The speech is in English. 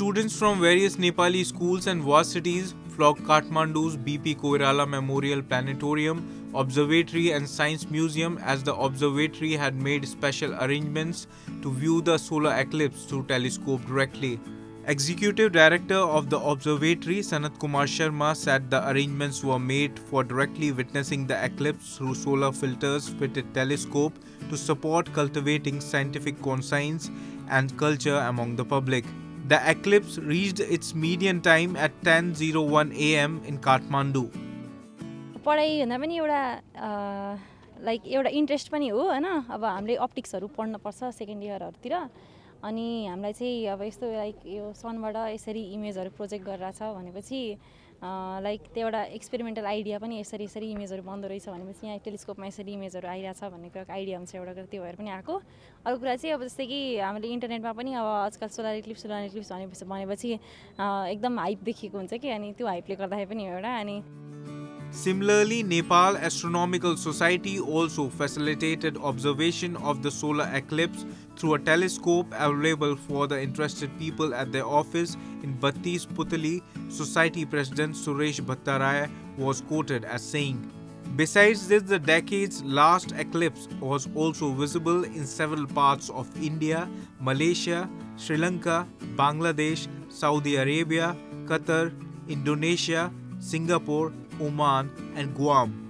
Students from various Nepali schools and varsities flocked Kathmandu's BP Koirala Memorial Planetarium, Observatory and Science Museum, as the observatory had made special arrangements to view the solar eclipse through telescope directly. Executive Director of the Observatory, Sanat Kumar Sharma, said the arrangements were made for directly witnessing the eclipse through solar filters fitted telescope to support cultivating scientific conscience and culture among the public. The eclipse reached its median time at 10:01 AM in Kathmandu. पढाइ भन्दा पनि एउटा like एउटा interest पनि हो हैन अब हामीले अप्टिक्सहरु पढ्न पर्छ सेकेन्ड इयरहरुतिर अनि हामीलाई चाहिँ अब यस्तो लाइक यो सनबाट यसरी इमेजहरु प्रोजेक्ट गरिरा छ भनेपछि लाइक त्यो एउटा एक्सपेरिमेन्टल आइडिया पनि यसरी इमेजहरु बन्द रहेछ भनेपछि यहाँ टेलिस्कोपमा यसरी इमेजहरु आइरा छ भन्ने कुरा आइडिया हुन्छ एउटा त्यो भएर पनि आको अर्को कुरा चाहिँ अब जस्तै कि हामीले इन्टरनेटमा पनि अब आजकल सोलर इक्लिप्स भनेपछि एकदम हाइप देखिएको हुन्छ कि अनि त्यो हाइपले गर्दा पनि हो एउटा अनि Similarly, Nepal Astronomical Society also facilitated observation of the solar eclipse through a telescope available for the interested people at their office in Battisputali. Society President Suresh Bhattarai was quoted as saying, "Besides this, the decades-last eclipse was also visible in several parts of India, Malaysia, Sri Lanka, Bangladesh, Saudi Arabia, Qatar, Indonesia, Singapore, Oman and Guam."